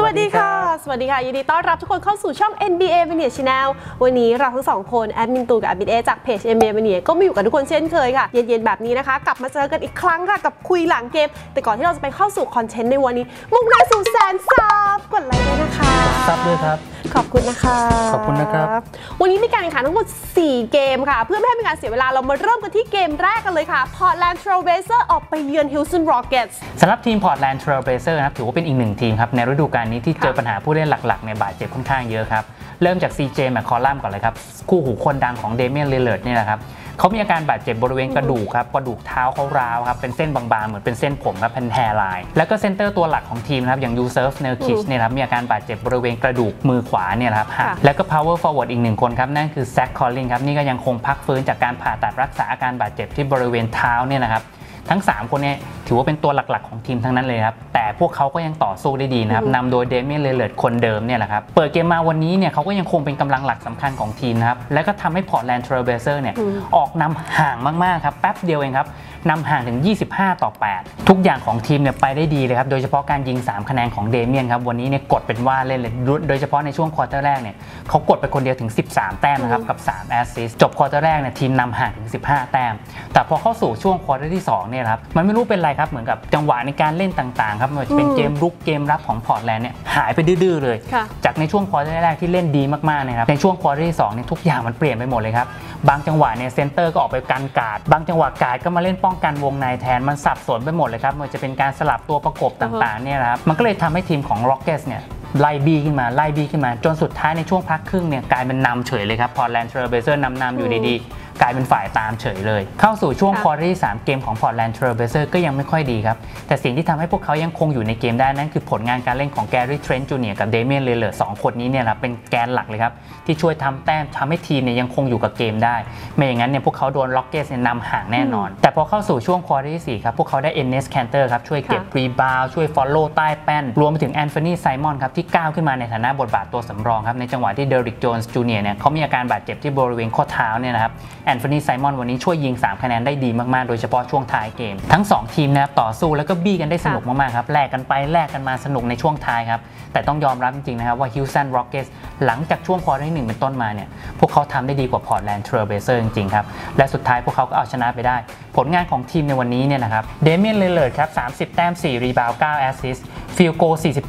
วัสดีค่ะยินดีต้อนรับทุกคนเข้าสู่ช่อง NBA Mania Channel วันนี้เราทั้งสองคนแอดมินตูกับแอดมินเอจากเพจ NBA Mania ก็มาอยู่กับทุกคนเช่นเคยค่ะเย็นๆแบบนี้นะคะกลับมาเจอกันอีกครั้งค่ะกับคุยหลังเกมแต่ก่อนที่เราจะไปเข้าสู่คอนเทนต์ในวันนี้มุ่งหน้าสู่แสนซับกดไลค์ด้วยนะคะซับด้วยครับขอบคุณนะคะขอบคุณนะครับวันนี้มีการแข่งขันทั้งหมด4เกมค่ะเพื่อไม่ให้เป็นการเสียเวลาเรามาเริ่มกันที่เกมแรกกันเลยค่ะ Portland Trail Blazers ออกไปเยือน Houston Rockets สำหรับทีม Portland Trail Blazers นะครับถือว่าเป็นอีกหนึ่งทีมครับในฤดูกาลนี้ที่เจอปัญหาผู้เล่นหลักๆในบาดเจ็บค่อนข้างเยอะครับเริ่มจาก CJ McCollum ก่อนเลยครับคู่หูคนดังของ Damian Lillard นี่แหละครับเขามีอาการบาดเจ็บบริเวณกระดูกครับกระดูกเท้าเขาร้าวครับเป็นเส้นบางๆเหมือนเป็นเส้นผมครับเป็นแฮร์ไลน์แล้วก็เซนเตอร์ตัวหลักของทีมนะครับอย่าง Jusuf Nurkic เนี่ยครับมีอาการบาดเจ็บบริเวณกระดูกมือขวาเนี่ยครับแล้วก็ power forward อีกหนึ่งคนครับนั่นคือ Zach Collins ครับนี่ก็ยังคงพักฟื้นจากการผ่าตัดรักษาอาการบาดเจ็บที่บริเวณเท้าเนี่ยนะครับทั้ง3คนนี้ถือว่าเป็นตัวหลักๆของทีมทั้งนั้นเลยครับแต่พวกเขาก็ยังต่อสู้ได้ดีนะครับนำโดยเดเมียน ลิลลาร์ดคนเดิมเนี่ยแหละครับเปิดเกมมาวันนี้เนี่ยเขาก็ยังคงเป็นกำลังหลักสำคัญของทีมนะครับและก็ทำให้ Portland Trail Blazers เนี่ยออกนำห่างมากๆครับแป๊บเดียวเองครับนำห่างถึง25-8ทุกอย่างของทีมเนี่ยไปได้ดีเลยครับโดยเฉพาะการยิง3คะแนนของเดเมียนครับวันนี้เนี่ยกดเป็นว่าเล่นเลยโดยเฉพาะในช่วงควอเตอร์แรกเนี่ยเขากดไปคนเดียวถึง13แต้มนะครับกับ3แอสซิสต์จบควอเตอร์แรกเนี่ยทีมนำห่างถึง15แต้มแต่พอเข้าสู่ช่วงควอเตอร์ที่2เนี่ยครับมันไม่รู้เป็นไรครับเหมือนกับจังหวะในการเล่นต่างๆครับมันจะเป็นเกมรุกเกมรับของพอร์ตแลนด์เนี่ยหายไปดื้อๆเลยจากในช่วงควอเตอร์แรกที่เล่นดีมากๆนะครับในช่วงควอเตอร์ที่2เนี่ยทุกอย่างมันเปลี่ยนไปหมดเลยครับบางจังหวะเนี่ยเซนเตอร์ก็ออกไปกันการ์ดบางจังหวะการ์ดก็มาเล่นป้องกันวงในแทนมันสับสนไปหมดเลยครับมันจะเป็นการสลับตัวประกบต่างๆเนี่ยนะครับมันก็เลยทำให้ทีมของ Rockets เนี่ยไล่บีขึ้นมาจนสุดท้ายในช่วงพักครึ่งเนี่ยกลายเป็นนำเฉยเลยครับ Portland Trail Blazers นำอยู่ดีๆกลายเป็นฝ่ายตามเฉยเลยเข้าสู่ช่วงควอเตอร์ที่3เกมของ Portland Trail Blazers ก็ยังไม่ค่อยดีครับแต่สิ่งที่ทำให้พวกเขายังคงอยู่ในเกมได้นั่นคือผลงานการเล่นของ Gary Trent Jr. กับ Damian Lillard 2 คนนี้เนี่ยครับเป็นแกนหลักเลยครับที่ช่วยทำแต้มทำให้ทีมเนี่ยยังคงอยู่กับเกมได้ไม่อย่างนั้นเนี่ยพวกเขาโดน Rockets เนี่ยนำห่างแน่นอนแต่พอเข้าสู่ช่วงควอเตอร์ที่4ครับพวกเขาได้ Enes Kanter ครับช่วยเก็บรีบาวด์ช่วย follow ใต้แป้นรวมไปถึง Anthony Simon ครับที่ก้าวขึ้นมาในฐานะบทบาทตัวสำรองครับในจังหวะที่ Derrick Jones Jr. เนี่ยเขามีอาการบาดเจ็บที่บริเวณข้อเท้าเนี่ยนะครับ Anthony Simonวันนี้ช่วยยิง3คะแนนได้ดีมากๆโดยเฉพาะช่วงท้ายเกมทั้ง2ทีมนะครับต่อสู้แล้วก็บี้กันได้สนุกมากๆครับแลกกันไปแลกกันมาสนุกในช่วงท้ายครับแต่ต้องยอมรับจริงๆนะครับว่า Houston Rockets หลังจากช่วงควอเตอร์ที่1เป็นต้นมาเนี่ยพวกเขาทำได้ดีกว่า Portland Trail Blazers จริงๆครับและสุดท้ายพวกเขาก็เอาชนะไปได้ผลงานของทีมในวันนี้เนี่ยนะครับ Damian Lillard ครับ30แต้ม4รีบาวด์9แอสซิสต์ฟิลโก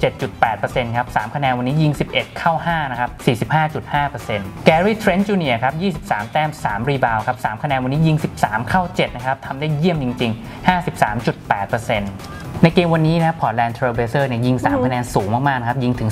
47.8% ครับ3คะแนนวันนี้ยิง11เข้า5นะครับ 45.5% Gary Trent Jr. ครับ23แต้ม3รีบาวด์ครับ3คะแนนวันนี้ยิง13เข้า7นะครับทำได้เยี่ยมจริงๆ 53.8% ในเกมวันนี้นะ Portland Trail Blazers เนี่ยยิง3คะแนนสูงมากๆนะครับยิงถึง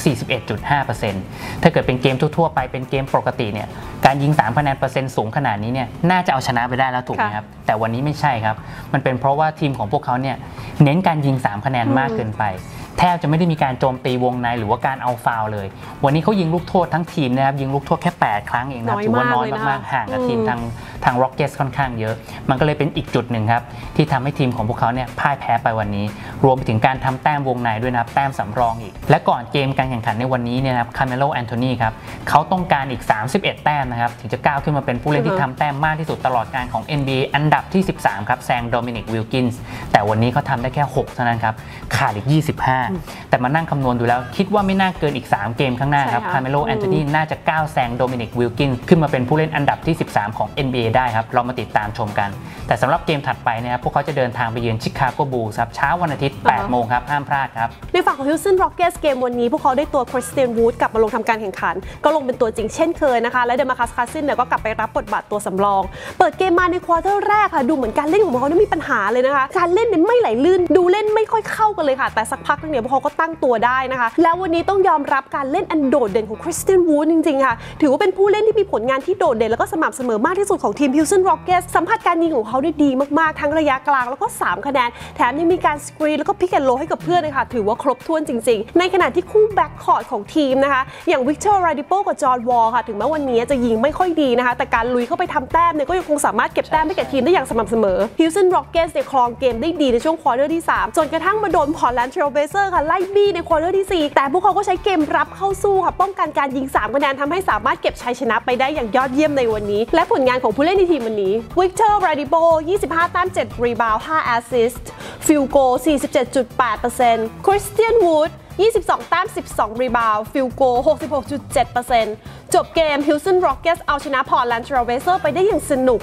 41.5% ถ้าเกิดเป็นเกมทั่วๆไปเป็นเกมปกติเนี่ยการยิง3คะแนนเปอร์เซ็นต์สูงขนาดนี้เนี่ยน่าจะเอาชนะไปได้แล้วถูกไหมครับแต่วันนี้ไม่ใช่ครับมันเป็นเพราะว่าทีมของพวกเขาเนี่ยเน้นการยิง3คะแนนมากเกินไปแทบจะไม่ได้มีการโจมตีวงในหรือว่าการเอาฟาวล์เลยวันนี้เขายิงลูกโทษทั้งทีมนะครับยิงลูกโทษแค่8ครั้งเองนะถือว่าน้อยมากๆห่างกับทีมทาง Rockets ค่อนข้างเยอะมันก็เลยเป็นอีกจุดหนึ่งครับที่ทำให้ทีมของพวกเขาเนี่ยพ่ายแพ้ไปวันนี้รวมไปถึงการทำแต้มวงในด้วยนะครับแต้มสำรองอีกและก่อนเกมการแข่งขันในวันนี้เนี่ยครับ Carmelo Anthony ครับเขาต้องการอีก31แต้มนะครับถึงจะก้าวขึ้นมาเป็นผู้เล่นที่ทำแต้มมากที่สุดตลอดการของ NBA อันดับที่13ครับแซง Dominic Wilkins แต่วันนี้เขาทำได้แค่6เท่านั้นครับขาดอีก25แต่มานั่งคำนวณดูแล้วคิดว่าไม่น่าเกินอีก3เกมข้างหน้าครับ Carmelo Anthony น่าจะก้าวแซง Dominic Wilkins ขึ้นมาเป็นผู้เล่นอันดับที่13ของ NBA ได้ครับเรามาติดตามชมกันแต่สำหรับเกมถัดไปนะครับพวกเขาจะเดินทางไปเยือน Chicago Bulls ครับเช้าวันอาทิตย์ 8 โมงครับห้ามพลาดครับในฝั่งของ Houston Rockets เกมวันนี้พวกเขาได้ตัว Christian Wood กลับมาลงทำการแข่งขันก็ลงเป็นตัวจริงเช่นเคยนะคะและเดมาคัส คาซินเนี่ยก็กลับไปรับบทบาทตัวสำรองเปิดเกมมาในควอเตอร์แรกค่ะดูเหมือนการเล่นของพวกเขามีปัญหาเลยนะคะการเล่นเนี่ยไม่ไหลลื่นดูเล่นไม่ค่อยเข้ากันเลยค่ะแต่สักพักนึงเนี่ยพวกเขาก็ตั้งตัวได้นะคะแล้ววันนี้ต้องยอมรับการเล่นอันโดดเด่นของ Christian Wood จริงๆค่ะถือว่าเป็นผู้เล่นที่มีผลงานที่โดดเด่นแล้วก็สม่ำเสมอมากที่สุดของทีม Houston Rockets สัมผัสการยิงของเขาได้ดีมากๆทั้งระยะกลางแล้วก็3คะแนนแถมยังมีการสกรีนแล้วก็พิกแอนด์โรลให้กับเพื่อนเลยค่ะถือว่าครบถ้วนจริงๆในขณะที่คู่แบ็คคอร์ตของทีมนะคะอย่างวิกเตอร์ ราดิโปกับจอร์นวอลค่ะถึงแม้วันนี้จะยิงไม่ค่อยดีนะคะแต่การลุยเข้าไปทำแต้มเนี่ยก็ยังคงสามารถเก็บแต้มให้แก่ทีมได้อย่างสม่ำเสมอ Houston Rockets เนี่ยครองเกมได้ดีในช่วงควอเตอร์ที่3จนกระทั่งมาโดน Portland Trail Blazers ค่ะไล่บี้ในควอเตอร์ที่4แต่พวกเขาก็ใช้เกมรับเข้าสู้ค่ะป้องกันการยิง3คะแนนทำให้สามารถเก็บชัยชนะไปได้อย่างยอดเยี่ยมในวันนี้และผลงานของผู้เล่นในทีมวันนี้วิกเตอร์ ราดิโป25แต้ม7รีบาวด์5แอสซิสต์ฟิลโก 47.8% Christian Wood 22 แต้ม 12 รีบาวด์ฟิลโก 66.7% จบเกม Houston Rockets เอาชนะ Portland Trail Blazers ไปได้อย่างสนุก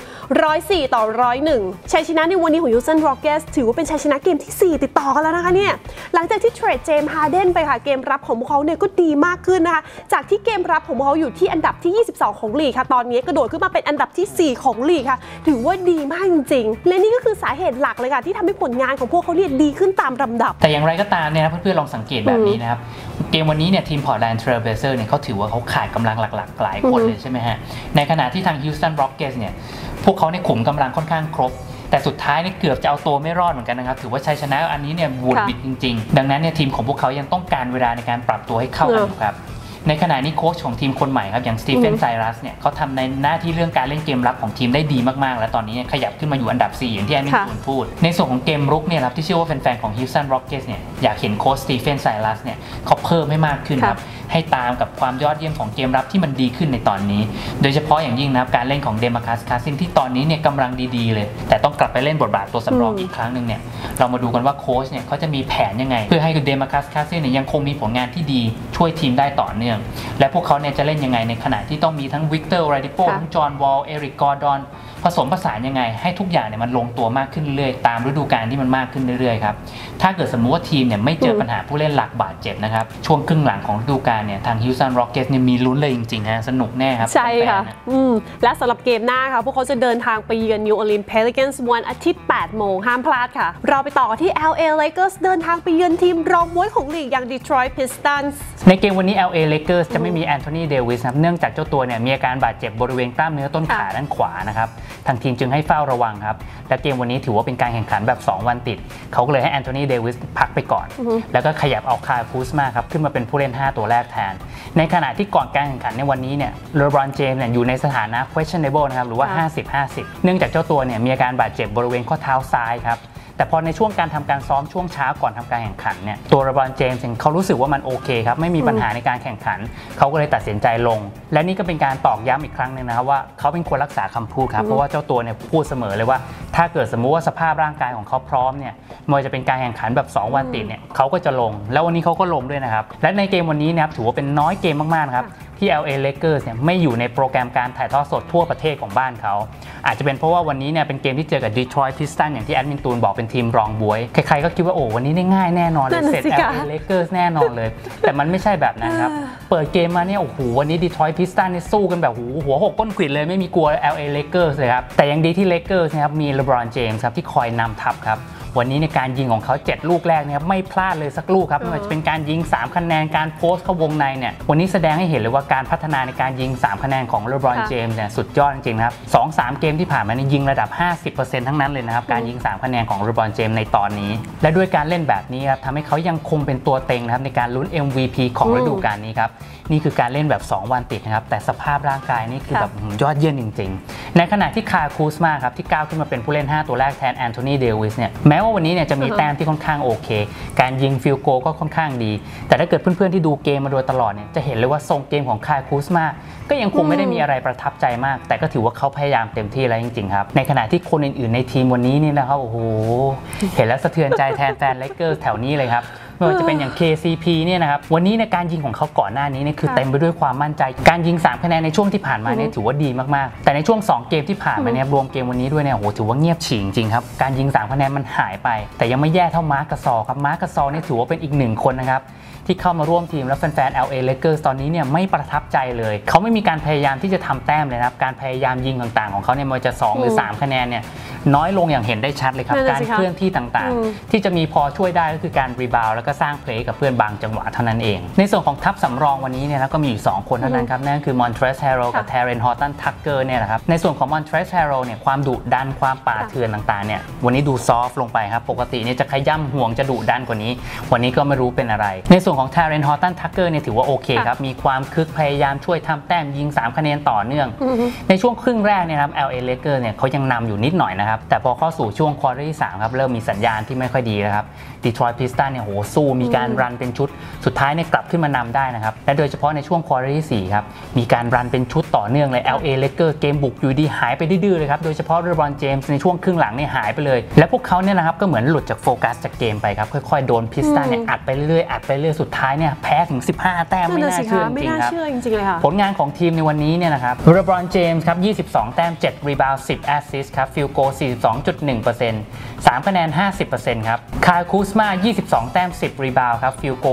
104-101 ชัยชนะในวันนี้ของ Houston Rockets ถือว่าเป็นชัยชนะเกมที่ 4 ติดต่อกันแล้วนะคะเนี่ยหลังจากที่เทรดเจมส์ฮาร์เดนไปค่ะเกมรับของพวกเขาเนี่ยก็ดีมากขึ้นนะคะจากที่เกมรับของพวกเขาอยู่ที่อันดับที่ 22 ของลีกค่ะตอนนี้กระโดดขึ้นมาเป็นอันดับที่ 4 ของลีกค่ะถือว่าดีมากจริงๆและนี่ก็คือสาเหตุหลักเลยค่ะที่ทำให้ผลงานของพวกเขาเนี่ยดีขึ้นตามลำดับแต่อย่างไรก็ตามเนี่ยเพื่อนๆลองสังเกตแบบนี้นะครับเกมวันนี้เนี่ยทีม Portland Trail Blazers เนี่ยเขาถือว่าเขาขาดกำลังหลักๆหลายคนเลยใช่ไหมฮะในขณะที่ทาง Houston Rockets เนี่ยพวกเขาเนี่ยขุมกำลังค่อนข้างครบแต่สุดท้ายเนี่ยเกือบจะเอาตัวไม่รอดเหมือนกันนะครับถือว่าชัยชนะอันนี้เนี่ยบูดบิดจริงๆดังนั้นเนี่ยทีมของพวกเขายังต้องการเวลาในการปรับตัวให้เข้ากันอยู่ครับในขณะนี้โค้ชของทีมคนใหม่ครับอย่างสตีเฟนไซรัสเนี่ยเขาทำในหน้าที่เรื่องการเล่นเกมรับของทีมได้ดีมากๆและตอนนี้ขยับขึ้นมาอยู่อันดับ 4 อย่างที่แอนนี่คุณพูดในส่วนของเกมรุกเนี่ยครับที่เชื่อว่าแฟนๆของ Houston Rockets เนี่ยอยากเห็นโค้ชสตีเฟนไซรัสเนี่ยเขาเพิ่มให้มากขึ้นครับให้ตามกับความยอดเยี่ยมของเกมรับที่มันดีขึ้นในตอนนี้โดยเฉพาะอย่างยิ่งนะครับการเล่นของเดมาคัส คาซินที่ตอนนี้เนี่ยกำลังดีๆเลยแต่ต้องกลับไปเล่นบทบาทตัวสำรองอีกครั้งนึงเนี่ยเรามาดูกันว่าโค้ชเนี่ยเขาจะมีแผนยังไงเพื่อให้เดมาคัส คาซินเนี่ยยังคงมีผลงานที่ดีช่วยทีมได้ต่อเนื่องและพวกเขาเนี่ยจะเล่นยังไงในขณะที่ต้องมีทั้งวิกเตอร์ ไรดิโปทั้งจอห์นวอลเอริก กอร์ดอนผสมผสานยังไงให้ทุกอย่างเนี่ยมันลงตัวมากขึ้นเรื่อยๆตามฤดูกาลที่มันมากขึ้นเรื่อยๆครับถ้าเกิดสมมุติว่าทีมเนี่ยไม่เจอปัญหาผู้เล่นหลักบาดเจ็บนะครับช่วงครึ่งหลังของฤดูกาลเนี่ยทาง Houston Rockets เนี่ยมีลุ้นเลยจริงๆฮะสนุกแน่ครับใช่ค่ะและสำหรับเกมหน้าค่ะพวกเขาจะเดินทางไปเยือน New Orleans Pelicans วันอาทิตย์ 8 โมงห้ามพลาดค่ะเราไปต่อที่ LA Lakers เดินทางไปเยือนทีมรองบ๊วยของลีกอย่าง Detroit Pistons ในเกมวันนี้ LA Lakers จะไม่มีแอนโทนี เดวิสครับเนื่องจากเจ้าตัวเนี่ยมีอาการบาดเจ็บบริเวณกล้ามเนื้อต้นขาด้านขวานะครับทางทีมจึงให้เฝ้าระวังครับและเกมวันนี้ถือว่าเป็นการแข่งขันแบบ2 วันติดเขาก็เลยให้แอนโทนี เดวิสพักไปก่อนแล้วก็ขยับเอาคาร์คูสมาครับขึ้นมาเป็นผู้เล่น5ตัวแรกแทนในขณะที่ก่อนการแข่งขันในวันนี้เนี่ยเลบรอนเจมส์เนี่ยอยู่ในสถานะ questionable นะครับหรือว่า 50-50 เนื่องจากเจ้าตัวเนี่ยมีอาการบาดเจ็บบริเวณข้อเท้าซ้ายครับแต่พอในช่วงการทำการซ้อมช่วงเช้าก่อนทำการแข่งขันเนี่ยตัวเลบรอนเจมส์เขารู้สึกว่ามันโอเคครับไม่มีปัญหาในการแข่งขันเขาก็เลยตัดสินใจลงและนี่ก็เป็นการตอกย้ำอีกครั้งนึงนะครับว่าเขาเป็นคนรักษาคำพูดครับเพราะว่าเจ้าตัวเนี่ยพูดเสมอเลยว่าถ้าเกิดสมมุติว่าสภาพร่างกายของเขาพร้อมเนี่ยไม่ว่าจะเป็นการแข่งขันแบบ2 วันติดเนี่ยเขาก็จะลงแล้ววันนี้เขาก็ลงด้วยนะครับและในเกมวันนี้นะครับถือว่าเป็นน้อยเกมมากๆครับที่ LA Lakers เนี่ยไม่อยู่ในโปรแกรมการถ่ายทอดสดทั่วประเทศของบ้านเขาอาจจะเป็นเพราะว่าวันนี้เนี่ยเป็นเกมที่เจอกับ Detroit Pistons อย่างที่แอดมินตูนบอกเป็นทีมรองบ๊วยใครๆก็คิดว่าโอ้วันนี้ได้ง่ายแน่นอนเลยเสร็จ LA Lakers แน่นอนเลยแต่มันไม่ใช่แบบนั้นครับเปิดเกมมาเนี่ยโอ้โหวันนี้ Detroit Pistons เนี่ยสู้กันแบบหัวหกก้นขวิดเลยไม่มีกลัว LA Lakers เลยครับแต่ยังดีที่ Lakers นะครับมี LeBron James ครับที่คอยนำทัพครับวันนี้ในการยิงของเขา7 ลูกแรกนะครับไม่พลาดเลยสักลูกครับไม่ว่าจะเป็นการยิง3 คะแนนการโพสต์เข้าวงในเนี่ยวันนี้แสดงให้เห็นเลยว่าการพัฒนาในการยิง3 คะแนนของเลบรอนเจมส์เนี่ยสุดยอดจริงๆนะครับ 2-3 เกมที่ผ่านมาเนี่ยยิงระดับ 50% ทั้งนั้นเลยนะครับการยิง3 คะแนนของเลบรอนเจมส์ในตอนนี้และด้วยการเล่นแบบนี้ครับทำให้เขายังคงเป็นตัวเต็งนะครับในการลุ้น MVP ของฤดูกาลนี้ครับนี่คือการเล่นแบบ2 วันติดนะครับแต่สภาพร่างกายนี่คือแบบยอดเยี่ยมจริงๆในขณะที่คาร์คูสมาครับที่ก้าวขึ้นมาเป็นผู้เล่น5 ตัวแรกแทนแอนโทนี เดวิสเนี่ยแม้ว่าวันนี้เนี่ยจะมีแต้มที่ค่อนข้างโอเคการยิงฟิลโกก็ค่อนข้างดีแต่ถ้าเกิดเพื่อนๆที่ดูเกมมาโดยตลอดเนี่ยจะเห็นเลยว่าทรงเกมของคาร์คูสมาก็ยังคงไม่ได้มีอะไรประทับใจมากแต่ก็ถือว่าเขาพยายามเต็มที่แล้วจริงๆครับในขณะที่คนอื่นๆในทีมวันนี้นี่นะครับโอ้โหเห็นแล้วสะเทือนใจแทนแฟนเลเกอร์แถวนี้เลยครับไม่ว่าจะเป็นอย่าง KCP เนี่ยนะครับวันนี้ในการยิงของเขาก่อนหน้านี้เนี่ยคือเต็มไปด้วยความมั่นใจการยิง3 คะแนนในช่วงที่ผ่านมาเนี่ยถือว่าดีมากๆแต่ในช่วง2 เกมที่ผ่านมาเนี่ยรวมเกมวันนี้ด้วยเนี่ยโอ้โหถือว่าเงียบฉี่จริงๆครับการยิง3 คะแนนมันหายไปแต่ยังไม่แย่เท่ามาร์ค กาซอลครับมาร์ค กาซอลนี่ถือว่าเป็นอีก1 คนนะครับที่เข้ามาร่วมทีมแล้วแฟนๆ LA Lakers ตอนนี้เนี่ยไม่ประทับใจเลยเขาไม่มีการพยายามที่จะทำแต้มเลยนะครับการพยายามยิงต่างๆของเขาเนี่ยมันจะ2 หรือ 3 คะแนนเนี่ยน้อยลงอย่างเห็นได้ชัดเลยครับการเคลื่อนที่ต่างๆที่จะมีพอช่วยได้ก็คือการรีบาวด์แล้วก็สร้างเพลย์กับเพื่อนบางจังหวะเท่านั้นเองในส่วนของทัพสำรองวันนี้เนี่ยก็มีอยู่2 คนเท่านั้นครับนั่นคือมอนเทรส แฮร์โรกับ Terrence Horton Tucker เนี่ยนะครับในส่วนของมอนเทรส แฮร์โรเนี่ยความดุดันความป่าเถื่อนต่างๆเนี่ยวันนี้ดูซอฟต์ลงไปครับปกติเนี่ยจะขย่ำห่วงจะดุดันกว่านี้วันนี้ก็ไม่รู้เป็นอะไรในส่วนของ Terrence Horton Tucker เนี่ยถือว่าโอเคครับมีความคึกพยายามช่วยทำแต้มยิง3 คะแนนต่อเนื่องในช่วงครึ่งแรกเนี่ยครับ LA Lakers เนี่ยเขายังนำอยู่นิดหน่อยนะครับแต่พอเข้าสู่ช่วงควอเตอร์ที่3ครับเริ่มมีสัญญาณที่ไม่ค่อยดีแล้วครับ Detroit Pistons เนี่ยโหสู้มีการรันเป็นชุดสุดท้ายเนี่ยกลับขึ้นมานำได้นะครับและโดยเฉพาะในช่วงควอเตอร์ที่4ครับมีการรันเป็นชุดต่อเนื่องเลย LA Lakers เกมบุกอยู่ดีหายไปดื้อๆเลยครับโดยเฉพาะเลบรอนเจมส์ในช่วงครึ่งหลังเนี่ยหายไปเลยและพวกเขาเนี่ยนะครับก็เหมือนหลุดจากโฟกัสจากเกมไปครับค่อยๆโดน Pistons เนี่ยอัดไปเรื่อยๆสุสุดท้ายเนี่ยแพ้ถึง15แต้มไม่น่าเชื่อจริงๆครับผลงานของทีมในวันนี้เนี่ยนะครับเลบรอนเจมส์ครับ22แต้ม7รีบาวด์10แอสซิสต์ครับฟิลโก 42.1% 3คะแนน 50% ครับคาร์คูสมา22แต้ม10รีบาวด์ครับฟิลโก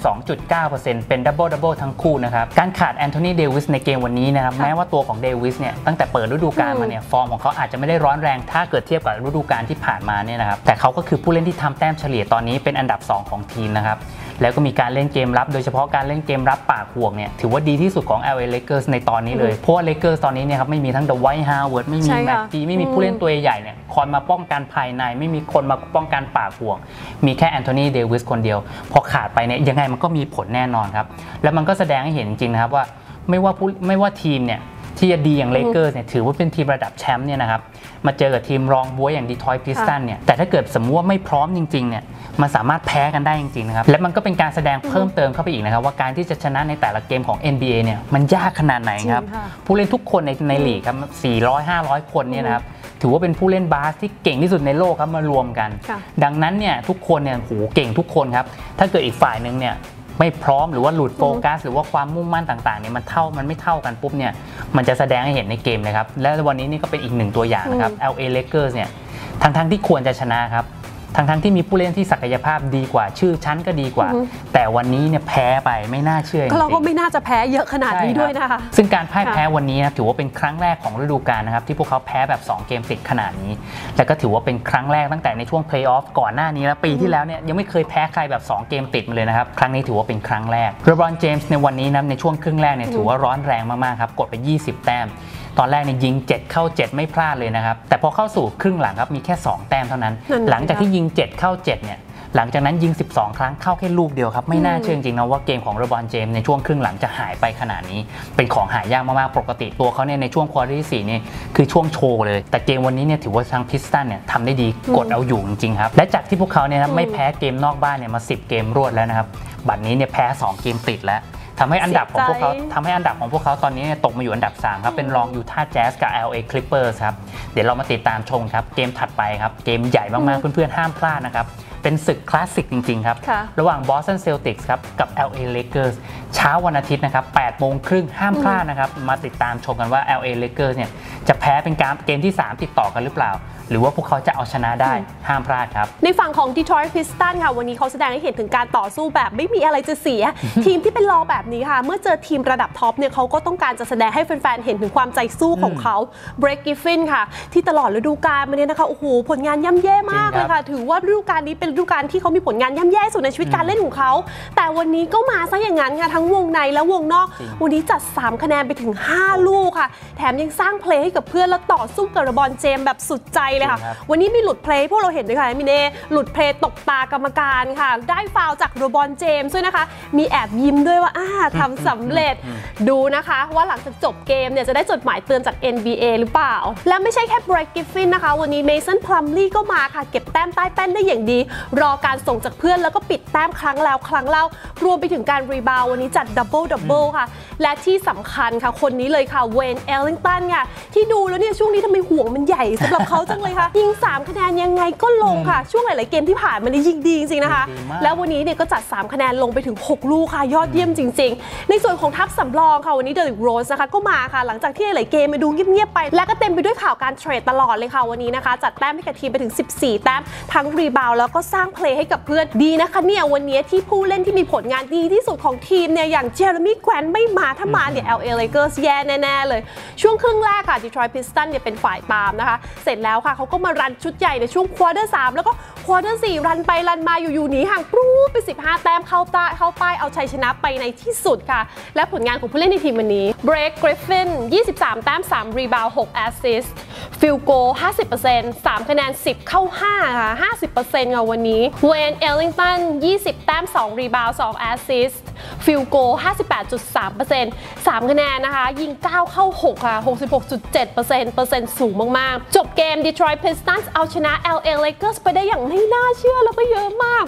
52.9% เป็นดับเบิลทั้งคู่นะครับการขาดแอนโทนีเดวิสในเกมวันนี้นะครับแม้ว่าตัวของเดวิสเนี่ยตั้งแต่เปิดฤดูกาลมาเนี่ยฟอร์มของเขาอาจจะไม่ได้ร้อนแรงถ้าเกิดเทียบกับฤดูกาลที่ผ่านมาเนี่ยนะครับแต่เขาก็คือผู้เล่นที่ทำแต้มเฉลี่ยตอนนี้เป็นอันดับ2ของทีมนะครับแล้วก็มีการเล่นเกมรับโดยเฉพาะการเล่นเกมรับปากห่วงเนี่ยถือว่าดีที่สุดของ LA Lakers ในตอนนี้เลยเพราะว่า Lakers ตอนนี้เนี่ยครับไม่มีทั้ง Dwight Howard ไม่มีแม็กกี้ไม่มีผู้เล่นตัวใหญ่เนี่ยคอยมาป้องกันภายในไม่มีคนมาป้องกันปากห่วงมีแค่แอนโทนีเดวิสคนเดียวพอขาดไปเนี่ยยังไงมันก็มีผลแน่นอนครับแล้วมันก็แสดงให้เห็นจริงๆนะครับว่าไม่ว่าทีมเนี่ยที่จะดีอย่างเลเกอร์สเนี่ยถือว่าเป็นทีมระดับแชมป์เนี่ยนะครับมาเจอกับทีมรองบ๊วยอย่างดีทรอยต์พิสตันเนี่ยแต่ถ้าเกิดสมมติว่าไม่พร้อมจริงๆเนี่ยมันสามารถแพ้กันได้จริงๆนะครับและมันก็เป็นการแสดงเพิ่มเติมเข้าไปอีกนะครับว่าการที่จะชนะในแต่ละเกมของ NBA เนี่ยมันยากขนาดไหนครับผู้เล่นทุกคนในลีกครับ400-500 คนเนี่ยนะครับถือว่าเป็นผู้เล่นบาสที่เก่งที่สุดในโลกครับมารวมกันดังนั้นเนี่ยทุกคนเนี่ยโหเก่งทุกคนครับถ้าเกิดอีกฝ่ายนึงเนี่ยไม่พร้อมหรือว่าหลุดโฟกัสหรือว่าความมุ่งมั่นต่างๆเนี่ยมันไม่เท่ากันปุ๊บเนี่ยมันจะแสดงให้เห็นในเกมเลยครับและวันนี้นี่ก็เป็นอีกหนึ่งตัวอย่างนะครับ LA Lakers เนี่ยทั้งที่ควรจะชนะครับทั้งที่มีผู้เล่นที่ศักยภาพดีกว่าชื่อชั้นก็ดีกว่าแต่วันนี้เนี่ยแพ้ไปไม่น่าเชื่อจริงๆเราก็ไม่น่าจะแพ้เยอะขนาดนี้ด้วยนะคะซึ่งการพ่ายแพ้วันนี้นะถือว่าเป็นครั้งแรกของฤดูกาลนะครับที่พวกเขาแพ้แบบ2เกมติดขนาดนี้และก็ถือว่าเป็นครั้งแรกตั้งแต่ในช่วงเพลย์ออฟก่อนหน้านี้แล้วปีที่แล้วเนี่ยยังไม่เคยแพ้ใครแบบ2เกมติดมาเลยนะครับครั้งนี้ถือว่าเป็นครั้งแรกเลบรอนเจมส์ในวันนี้นะในช่วงครึ่งแรกเนี่ยถือว่าร้อนแรงมากๆครับกดไป20แต้มตอนแรกเนี่ยยิง7เข้า7ไม่พลาดเลยนะครับแต่พอเข้าสู่ครึ่งหลังครับมีแค่2แต้มเท่านั้นหลังจากที่ยิง7เข้า7เนี่ยหลังจากนั้นยิง12ครั้งเข้าแค่ลูกเดียวครับไม่น่าเชื่อจริงๆนะว่าเกมของเลบรอนเจมส์ในช่วงครึ่งหลังจะหายไปขนาดนี้เป็นของหายากมากๆปกติตัวเขาเนี่ยในช่วงควอเตอร์ที่4นี่คือช่วงโชว์เลยแต่เกมวันนี้เนี่ยถือว่าทางพิสตันเนี่ยทำได้ดีกดเอาอยู่จริงๆครับและจากที่พวกเขาเนี่ยไม่แพ้เกมนอกบ้านเนี่ยมา10เกมรวดแล้วนะครับบัดนี้เนี่ยแพ้2เกมติดแล้วทำให้อันดับของพวกเขาตอนนี้ตกมาอยู่อันดับ3ครับเป็นรองยูทาห์แจ๊สกับ LA Clippers ครับเดี๋ยวเรามาติดตามชมครับเกมถัดไปครับเกมใหญ่มากๆเพื่อนๆห้ามพลาดนะครับเป็นศึกคลาสสิกจริงๆครับระหว่าง Boston Celtics ครับกับ LA Lakers เช้าวันอาทิตย์นะครับ 8:30 นห้ามพลาดนะครับมาติดตามชมกันว่า LA Lakers เนี่ยจะแพ้เป็นเกมที่3ติดต่อกันหรือเปล่าหรือว่าพวกเขาจะเอาชนะได้ห้ามพลาดครับในฝั่งของ Detroit Pistons ค่ะวันนี้เขาแสดงให้เห็นถึงการต่อสู้แบบไม่มีอะไรจะเสีย ทีมที่เป็นรองแบบนี้ค่ะเมื่อเจอทีมระดับท็อปเนี่ยเขาก็ต้องการจะแสดงให้แฟนๆเห็นถึงความใจสู้ของเขา Blake Griffin ค่ะที่ตลอดฤดูกาลมาเนี่ยนะคะโอ้โหผลงานย่ำแย่มากเลยค่ะถือว่าฤดูกาลนี้เป็นฤดูกาลที่เขามีผลงานย่ำแย่สุดในชีวิตการเล่นของเขาแต่วันนี้ก็มาซะอย่างนั้นค่ะทั้งวงในและวงนอกวันนี้จัด3คะแนนไปถึง5ลูกค่ะแถมยังสร้างเพลย์ให้กับเพื่อนแล้วต่อสู้กับเลบรอนเจมส์แบบสุดใจเลยค่ะวันนี้มีหลุดเพลย์พวกเราเห็นด้วยค่ะมิเน่หลุดเพลย์ตกตากรรมการค่ะได้ฟาวล์จากเลบรอนเจมส์ด้วยนะคะมีแอบยิ้มด้วยว่าทำสำเร็จดูนะคะว่าหลังจากจบเกมเนี่ยจะได้จดหมายเตือนจาก NBA หรือเปล่าและไม่ใช่แค่ Blake Griffin นะคะวันนี้ Mason Plumlee ก็มาค่ะเก็บแต้มใต้แป้นได้อย่างดีรอการส่งจากเพื่อนแล้วก็ปิดแต้มครั้งแล้วครั้งเล่ารวมไปถึงการรีบาววันนี้จัดดับเบิลค่ะและที่สำคัญค่ะคนนี้เลยค่ะเวนเอลลิงตันค่ะที่ดูแล้วเนี่ยช่วงนี้ทำไมห่วงมันใหญ่สำหรับเขาจังเลยค่ะยิง3คะแนนยังไงก็ลงค่ะช่วงหลายๆเกมที่ผ่านมานี่ยิงดีจริงๆนะคะแล้ววันนี้เนี่ยก็จัด3คะแนนลงไปถึง6ลูกค่ะยอดเยี่ยมจริงๆในส่วนของทัพสำรองค่ะวันนี้เดริกโรสนะคะก็มาค่ะหลังจากที่หลายเกมมาดูเงียบๆไปและก็เต็มไปด้วยข่าวการเทรดตลอดเลยค่ะวันนี้นะคะจัดแต้มให้กับทีมไปถึง14แต้มทั้งรีบาวแล้วก็สร้างเพลย์ให้กับเพื่อนดีนะคะเนี่ยวันนี้ที่ผู้เล่นที่มีผลงานดีที่สุดของทีมเนี่ยอย่างเจเรมี่แกรนท์ไม่มาถ้ามาเนี่ย LA Lakers แย่แน่ๆเลยช่วงครึ่งแรกค่ะ Detroit Pistons เนี่ยเป็นฝ่ายตามนะคะเสร็จแล้วค่ะเขาก็มารันชุดใหญ่ในช่วงควอเตอร์3แล้วก็ควอเตอร์4รันไปรันมาอยู่ๆหนีห่างปรู๊ดไป15แต้มเข้าป้ายเอาชัยชนะไปในที่สุดค่ะและผลงานของผู้เล่นในทีมวันนี้ Blake Griffin 23แต้ม3รีบาวด์6แอสซิสต์ฟิลโก 50% 3คะแนน10เข้า5ค่ะ 50% ค่ะวันนี้ Wayne Ellington 20แต้ม2รีบาวด์2แอสซิสต์ฟิลโก 58.3% 3 คะแนนนะคะยิง 9 เข้า 6 ค่ะ 66.7%เปอร์เซ็นต์สูงมากๆจบเกม Detroit Pistons เอาชนะ LA Lakers ไปได้อย่างไม่น่าเชื่อแล้วก็เยอะมาก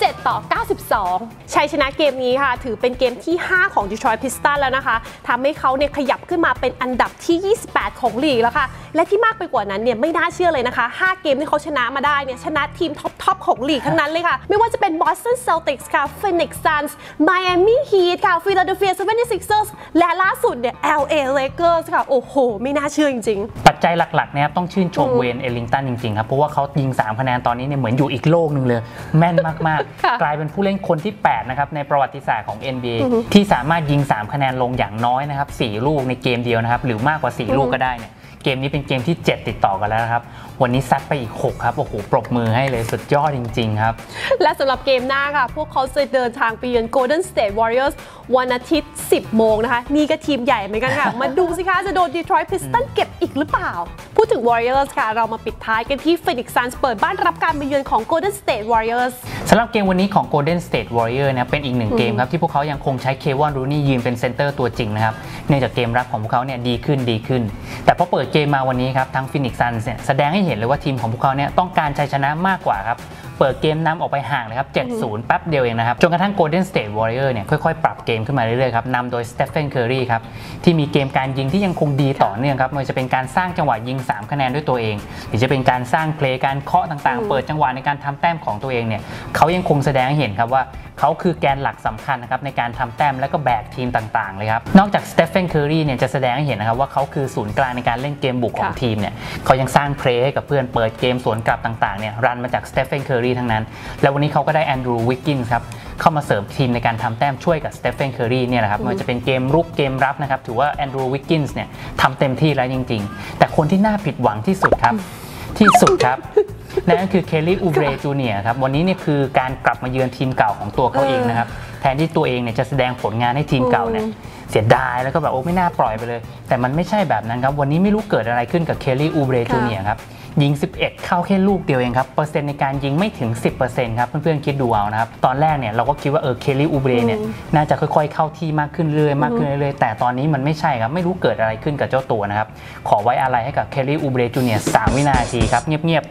107-92 ชัยชนะเกมนี้ค่ะถือเป็นเกมที่ 5 ของ Detroit Pistons แล้วนะคะทำให้เขาเนี่ยขยับขึ้นมาเป็นอันดับที่ 28 ของลีกแล้วค่ะและที่มากไปกว่านั้นเนี่ยไม่น่าเชื่อเลยนะคะ5 เกมที่เขาชนะมาได้เนี่ยชนะทีมท็อปของลีกทั้งนั้นเลยค่ะไม่ว่าจะเป็น Boston Celtics ค่ะ Phoenix Suns Miami Heat ค่ะ Philadelphia 76ers และล่าสุดเนี่ย LA Lakers ค่ะโอ้โหไม่น่าเชื่อจริงๆปัจจัยหลักๆนะครับต้องชื่นชมเวนเอลิงตันจริงๆครับเพราะว่าเขายิง3 คะแนนตอนนี้เนี่ยเหมือนอยู่อีกโลกหนึ่งเลยแม่นมากๆ กลายเป็นผู้เล่นคนที่8นะครับในประวัติศาสตร์ของ NBA ที่สามารถยิง3 คะแนนลงอย่างน้อยนะครับ4 ลูกในเกมเดียวนะครับหรือมากกว่า4 ลูกก็ได้เนี่ยเกมนี้เป็นเกมที่7ติดต่อกันแล้วนะครับวันนี้ซัดไปอีก6ครับโอ้โหปรบมือให้เลยสุดยอดจริงๆครับและสำหรับเกมหน้าค่ะพวกเขาจะเดินทางไปเยือน Golden State Warriors วันอาทิตย์ 10 โมงนะคะนี่ก็ทีมใหญ่เหมือนกันค่ะ มาดูสิคะจะโดน Detroit Pistons เก็บอีกหรือเปล่าพูดถึง Warriors ค่ะเรามาปิดท้ายกันที่ Phoenix Suns เปิดบ้านรับการไปเยือนของ Golden State Warriors สำหรับเกมวันนี้ของ Golden State Warriors นะเป็นอีก1 เกมครับที่พวกเขายังคงใช้เควิน รูนี่ยืนเป็นเซนเตอร์ตัวจริงนะครับเนื่องจากเกมรับของพวกเขาเนี่ยดีขึ้นแต่พอเปิดเกมมาวันนี้ครับทั้ง Phoenix Suns เนี่ยแสดงให้เห็นเลยว่าทีมของพวกเขาเนี่ยต้องการชัยชนะมากกว่าครับเปิดเกมนำออกไปห่างเลยครับ 7-0 แป๊บเดียวเองนะครับจนกระทั่ง Golden State Warriors เนี่ยค่อยๆปรับเกมขึ้นมาเรื่อยๆครับนำโดย Stephen Curry ครับที่มีเกมการยิงที่ยังคงดีต่อเนื่องครับไม่ว่าจะเป็นการสร้างจังหวะยิง3 คะแนนด้วยตัวเองหรือจะเป็นการสร้างเพลย์การเคาะต่างๆเปิดจังหวะในการทำแต้มของตัวเองเนี่ยเขายังคงแสดงให้เห็นครับว่าเขาคือแกนหลักสำคัญนะครับในการทำแต้มและก็แบกทีมต่างๆเลยครับนอกจาก Stephen Curry เนี่ยจะแสดงให้เห็นนะครับว่าเขาคือศูนย์กลางในการเล่นเกมบุกของทีมเนี่ยเขายังสร้างเพลย์ให้กับเพื่อนเปิดเกมสวนกลับต่างๆเนี่ยรันมาจาก Stephen Curry ทั้งนั้นแล้ววันนี้เขาก็ได้แอนดรูว์ วิกกินส์ครับเข้ามาเสริมทีมในการทำแต้มช่วยกับ Stephen Curry เนี่ยนะครับมันจะเป็นเกมรุกเกมรับนะครับถือว่าแอนดรูว์ วิกกินส์เนี่ยทำเต็มที่แล้วจริงๆแต่คนที่น่าผิดหวังที่สุดครับนั่นก็คือเคลลี่ อูเบร จูเนียร์ครับวันนี้เนี่ยคือการกลับมาเยือนทีมเก่าของตัวเขาเองนะครับแทนที่ตัวเองเนี่ยจะแสดงผลงานให้ทีมเก่าเนี่ยเสียดายแล้วก็แบบโอ้ไม่น่าปล่อยไปเลยแต่มันไม่ใช่แบบนั้นครับวันนี้ไม่รู้เกิดอะไรขึ้นกับเคลลี่ อูเบร จูเนียร์ครับยิง11เข้าแค่ลูกเดียวเองครับเปอร์เซ็นต์ในการยิงไม่ถึง 10% ครับเพื่อนๆคิดดูเอานะครับตอนแรกเนี่ยเราก็คิดว่าเคลลี่ อูเบรเนี่ยน่าจะค่อยๆเข้าที่มากขึ้นเรื่อยๆแต่ตอนนี้มันไม่ใช่ครับไม่รู้เกิดอะไรขึ้นกับเจ้าตัวนะครับขอไว้อาลัยให้กับเคลลี่ อูเบร จูเนียร์3 วินาทีครับเงียบ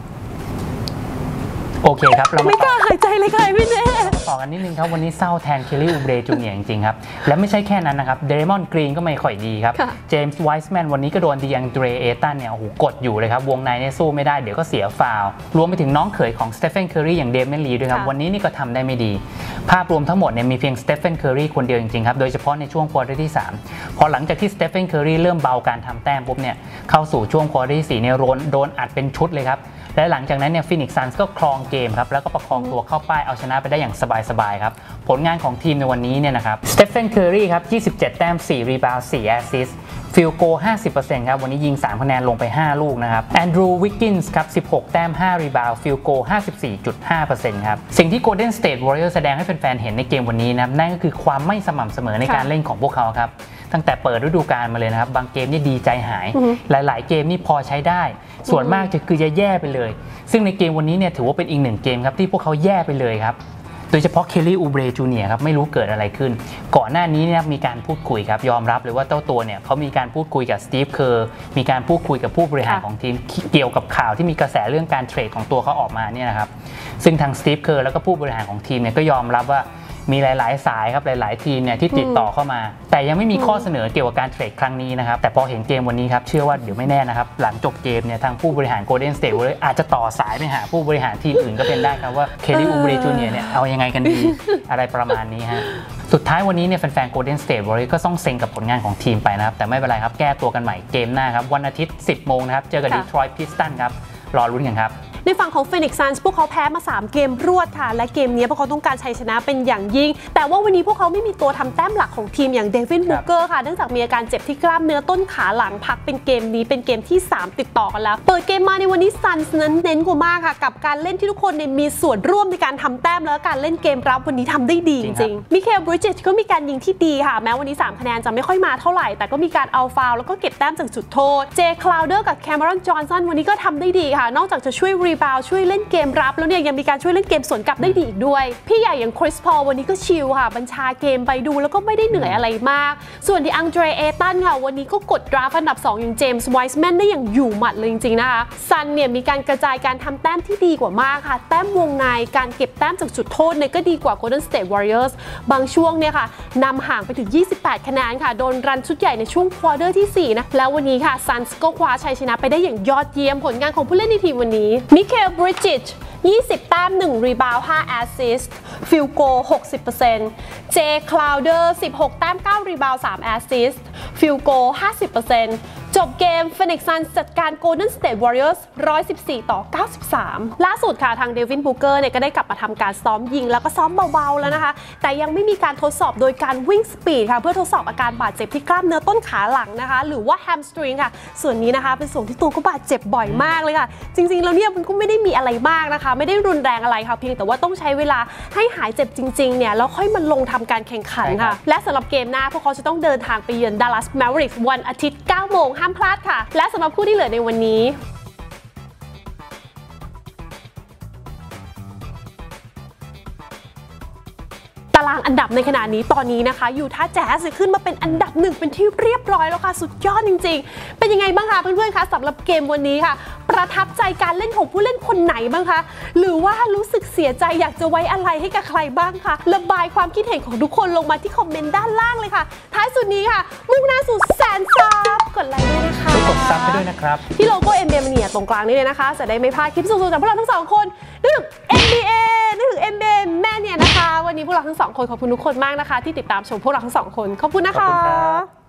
โอเคครับเราไม่กล้าหายใจเลยค่ะพี่เน่ต่อกันนิดนึงครับวันนี้เศร้าแทนเคลลี่ อูเบร จูเนียร์จริงๆครับและไม่ใช่แค่นั้นนะครับเดมอน กรีนก็ไม่ค่อยดีครับเจมส์ ไวส์แมนวันนี้ก็โดนดีอังเดร เอตันเนี่ยโอ้โหกดอยู่เลยครับวงในเนี่ยสู้ไม่ได้เดี๋ยวก็เสียฟาวล์รวมไปถึงน้องเขยของสเตฟาน เคอร์รีอย่างเดเมน ลีด้วยครับวันนี้นี่ก็ทำได้ไม่ดีภาพรวมทั้งหมดเนี่ยมีเพียงสเตฟาน เคอร์รีคนเดียวจริงๆครับโดยเฉพาะในช่วงควอเตอร์ที่3พอหลังจากที่สเตฟาน เคอร์รีเริ่มเบาการทำแต้มปุ๊บเนี่ยเข้าสู่ช่วงควอเตอร์ที่4เนี่ยโดนอัดเป็นชุดเลยครับและหลังจากนั้นเนี่ยฟินิกซ์ซันส์ก็ครองเกมครับแล้วก็ประคองตัวเข้าป้ายเอาชนะไปได้อย่างสบายๆครับผลงานของทีมในวันนี้เนี่ยนะครับสเตฟาน เคอร์รีครับ27 แต้ม4 รีบาวด์ 4 แอสซิสต์ฟิลโก 50% ครับวันนี้ยิง3 คะแนนลงไป5 ลูกนะครับแอนดรูว์ วิกกินส์ครับ16 แต้ม5 รีบาวด์ฟิลโก 54.5% ครับสิ่งที่ Golden State Warriors แสดงให้แฟนๆเห็นในเกมวันนี้นะนั่นก็คือความไม่สม่ำเสมอในการเล่นของพวกเขาครับตั้งแต่เปิดฤดูกาลมาเลยนะครับบางเกมนี่ดีใจหายหลายๆเกมนี่พอใช้ได้ส่วนมากคือจะแย่ไปเลยซึ่งในเกมวันนี้เนี่ยถือว่าเป็นอีก1 เกมครับที่พวกเขาแย่ไปเลยครับโดยเฉพาะเคลลี่ อูเบร จูเนียร์ครับไม่รู้เกิดอะไรขึ้นก่อนหน้านี้เนี่ยมีการพูดคุยครับยอมรับเลยว่าเจ้าตัวเนี่ยเขามีการพูดคุยกับสตีฟ เคอร์มีการพูดคุยกับผู้บริหารของทีมเกี่ยวกับข่าวที่มีกระแสเรื่องการเทรดของตัวเขาออกมาเนี่ยนะครับซึ่งทางสตีฟ เคอร์แล้วก็ผู้บริหารของทีมเนี่ยก็ยอมรับว่ามีหลายๆสายครับหลายๆทีมเนี่ยที่ติดต่อเข้ามาแต่ยังไม่มีข้อเสนอเกี่ยวกับการเทรดครั้งนี้นะครับแต่พอเห็นเกมวันนี้ครับเชื่อว่าเดี๋ยวไม่แน่นะครับหลังจบเกมเนี่ยทางผู้บริหาร Golden State Warriors อาจจะต่อสายไปหาผู้บริหารทีมอื่นก็เป็นได้ครับว่าเคลลี่ อูเบร จูเนียร์เนี่ยเอายังไงกันดี อะไรประมาณนี้ฮะสุดท้ายวันนี้เนี่ยแฟนๆ Golden State Warriors ก็ต้องเซ็งกับผลงานของทีมไปนะครับแต่ไม่เป็นไรครับแก้ตัวกันใหม่เกมหน้าครับวันอาทิตย์ 10 โมงนะครับเจอกับ Detroit Pistons ครับรอลุ้นกันครับในฝั่งของ Phoenix Suns พวกเขาแพ้มา3 เกมรวดค่ะและเกมนี้พวกเขาต้องการชัยชนะเป็นอย่างยิ่งแต่ว่าวันนี้พวกเขาไม่มีตัวทำแต้มหลักของทีมอย่างเดวิน บูเกอร์ค่ะเนื่องจากมีอาการเจ็บที่กล้ามเนื้อต้นขาหลังพักเป็นเกมนี้เป็นเกมที่3ติดต่อกันแล้วเปิดเกมมาในวันนี้ Suns นั้นเน้นกว่ามากค่ะกับการเล่นที่ทุกคนมีส่วนร่วมในการทำแต้มแล้วการเล่นเกมรับวันนี้ทำได้ดีจริงๆมิเคล บริดเจตก็มีการยิงที่ดีค่ะแม้วันนี้3 คะแนนจะไม่ค่อยมาเท่าไหร่แต่ก็มีการเอาฟาวล์แล้วก็เก็บแต้มจากจุดโทษเจ คลาวเดอร์กับแคมรอน จอห์นสันวันนี้ก็ทำได้ดีค่ะนอกจากจะช่วยรีบาวช่วยเล่นเกมรับแล้วเนี่ยยังมีการช่วยเล่นเกมสวนกลับได้ดีอีกด้วยพี่ใหญ่อย่างคริสพอลวันนี้ก็ชิลค่ะบัญชาเกมไปดูแล้วก็ไม่ได้เหนื่อยอะไรมากส่วนที่อังเดรเอตันค่ะวันนี้ก็กดดราฟอันดับ2อย่างเจมส์ไวส์แมนได้อย่างอยู่หมัดเลยจริงๆนะคะซันเนี่ยมีการกระจายการทำแต้มที่ดีกว่ามากค่ะแต้มวงในการเก็บแต้มจากจุดโทษเนี่ยก็ดีกว่า Golden State Warriors บางช่วงเนี่ยค่ะนำห่างไปถึง28คะแนนค่ะโดนรันชุดใหญ่ในช่วงควอเตอร์ที่4นะแล้ววันนี้ค่ะซันส์ก็คว้าชัยชนะไปได้อย่างยอดเยี่ยมผลงานของผู้เล่นในทีมวันนี้มิเคล บริดจิช20 แต้ม 1 รีบาวด์ 5 แอสซิสต์ ฟิลโก 60%เจ คลาวเดอร์ 16 แต้ม 9 รีบาวด์ 3 แอสซิสต์ ฟิลโก 50%จบเกม Phoenix Suns จัดการ Golden State Warriors 114-93 ล่าสุดค่ะทางเดวิน บูเกอร์เนี่ยก็ได้กลับมาทำการซ้อมยิงแล้วก็ซ้อมเบาๆแล้วนะคะแต่ยังไม่มีการทดสอบโดยการวิ่งสปีดค่ะเพื่อทดสอบอาการบาดเจ็บที่กล้ามเนื้อต้นขาหลังนะคะหรือว่าแฮมสตริงค่ะส่วนนี้นะคะเป็นส่วนที่ตัวก็บาดเจ็บบ่อยมากเลยค่ะจริงๆแล้วเนี่ยมันก็ไม่ได้มีอะไรมากนะคะไม่ได้รุนแรงอะไรค่ะเพียงแต่ว่าต้องใช้เวลาให้หายเจ็บจริงๆเนี่ยแล้วค่อยมาลงทำการแข่งขันค่ะและสำหรับเกมหน้าพวกเขาจะต้องเดินทางไปเยือนดัลลัส แมเวอริกส์ วันอาทิตย์ 9 โมงห้ามพลาดค่ะและสำหรับคู่ที่เหลือในวันนี้ตารางอันดับในขณะนี้ตอนนี้นะคะยูทาห์แจ๊สขึ้นมาเป็นอันดับ1เป็นที่เรียบร้อยแล้วค่ะสุดยอดจริงๆเป็นยังไงบ้างคะเพื่อนๆคะสำหรับเกมวันนี้ค่ะประทับใจการเล่นของผู้เล่นคนไหนบ้างคะหรือว่ารู้สึกเสียใจอยากจะไว้อะไรให้กับใครบ้างคะระบายความคิดเห็นของทุกคนลงมาที่คอมเมนต์ด้านล่างเลยค่ะท้ายสุดนี้ค่ะมุ่งหน้าสู่แสนซับกดไลค์ด้วยนะคะกดซับไปด้วยนะครับที่โลโก้ NBA มันเนี่ยตรงกลางนี้เลยนะคะจะได้ไม่พลาดคลิปสดๆจากพวกเราทั้ง2คนนึกถึง NBA นึกถึง NBA แม่เนี่ยนะคะวันนี้พวกเราทั้ง2คนขอบคุณทุกคนมากนะคะที่ติดตามชมพวกเราทั้ง2คนขอบคุณนะคะ